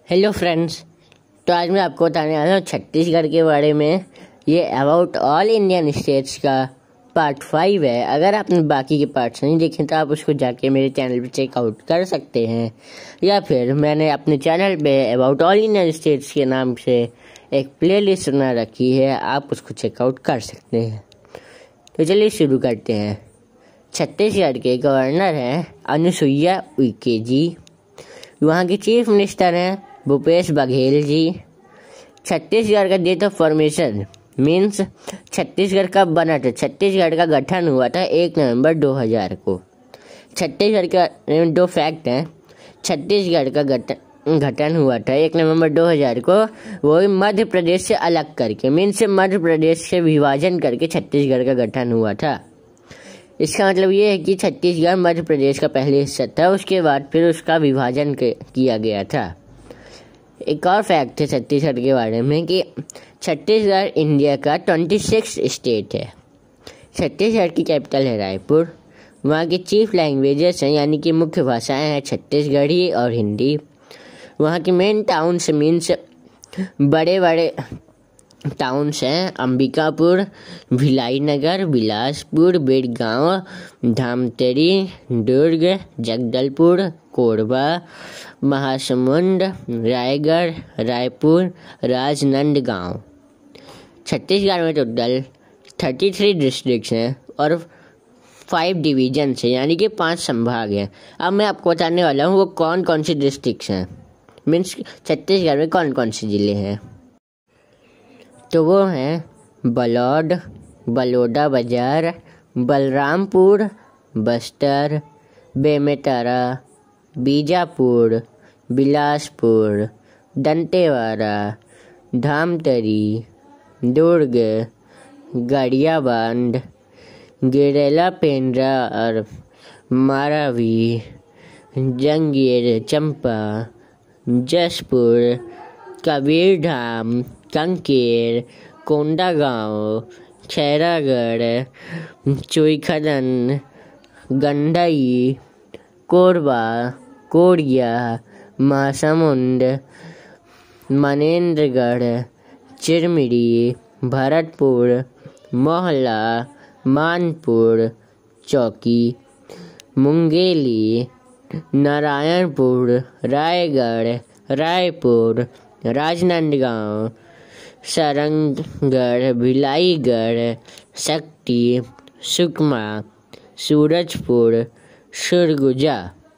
Hello friends. तो आज मैं आपको बताने वाला हूँ छत्तीसगढ़ के बारे में। ये अबाउट ऑल इंडियन स्टेट्स का पार्ट 5 है। अगर आपने बाकी के पार्ट्स नहीं देखे तो आप उसको जाके मेरे चैनल पे चेकआउट कर सकते हैं, या फिर मैंने अपने चैनल पे अबाउट ऑल इंडियन स्टेट्स के नाम से एक प्लेलिस्ट बना रखी है, आप उसको चेकआउट कर सकते हैं। तो चलिए शुरू करते हैं। छत्तीसगढ़ के गवर्नर हैं अनुसुईया उइके जी। वहाँ के चीफ मिनिस्टर हैं भूपेश बघेल जी। छत्तीसगढ़ का date of formation means Chhattisgarh कब बना था। छत्तीसगढ़ का गठन हुआ था 1 नवंबर 2000 को। छत्तीसगढ़ का दो फैक्ट हैं। छत्तीसगढ़ का गठन हुआ था 1 नवंबर 2000 को, वो मध्य प्रदेश से अलग करके, मीन्स मध्य प्रदेश से विभाजन करके छत्तीसगढ़ का गठन हुआ था। इसका मतलब ये है कि छत्तीसगढ़ मध्य प्रदेश का पहले हिस्सा था, उसके बाद फिर उसका विभाजन किया गया था। एक और फैक्ट है छत्तीसगढ़ के बारे में कि छत्तीसगढ़ इंडिया का 26 स्टेट है। छत्तीसगढ़ की कैपिटल है रायपुर। वहाँ की चीफ लैंग्वेजेस हैं, यानी कि मुख्य भाषाएं हैं छत्तीसगढ़ी और हिंदी। वहाँ की मेन टाउन्स मीन्स बड़े बड़े टाउन्स हैं अंबिकापुर, भिलाई नगर, बिलासपुर, बेड़गांव, धामतरी, दुर्ग, जगदलपुर, कोरबा, महासमुंद, रायगढ़, रायपुर, राजनांदगांव। छत्तीसगढ़ में टोटल 33 डिस्ट्रिक्ट्स हैं और 5 डिवीजन्स हैं, यानी कि 5 संभाग हैं। अब मैं आपको बताने वाला हूँ वो कौन कौन सी डिस्ट्रिक्ट्स हैं, मीन्स छत्तीसगढ़ में कौन कौन से ज़िले हैं। तो वो हैं बलौद, बलौदाबाजार, बलरामपुर, बस्तर, बेमेतरा, बीजापुर, बिलासपुर, दंतेवाड़ा, धामतरी, दुर्ग, गरियाबंद, गिरेला पेंड्रा और मारावी, जंगीर चंपा, जसपुर, कबीरधाम, कंकेर, कोंडागांव, खैरागढ़, चोईखदन, गंडई, कोरबा, कोरिया, महासमुंद, मनेन्द्रगढ़, चिरमिरी, भरतपुर, मोहला, मानपुर, चौकी, मुंगेली, नारायणपुर, रायगढ़, रायपुर, राजनांदगांव, सरंगगढ़, भिलाईगढ़, शक्ति, सुकमा, सूरजपुर, सुरगुजा।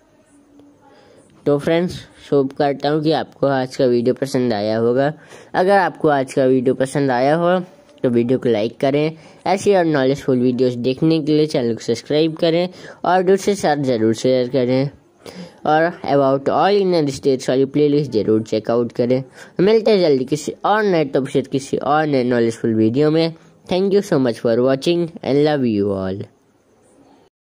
तो फ्रेंड्स, होप करता हूँ कि आपको आज का वीडियो पसंद आया होगा। अगर आपको आज का वीडियो पसंद आया हो तो वीडियो को लाइक करें। ऐसी और नॉलेजफुल वीडियोस देखने के लिए चैनल को सब्सक्राइब करें और दूसरे साथ ज़रूर शेयर करें। और अबाउट ऑल इंडियन स्टेट्स वाली प्लेलिस्ट जरूर चेकआउट करें। मिलते हैं जल्दी किसी और नए टॉपिक किसी और नए नॉलेजफुल वीडियो में। Thank you so much for watching and love you all.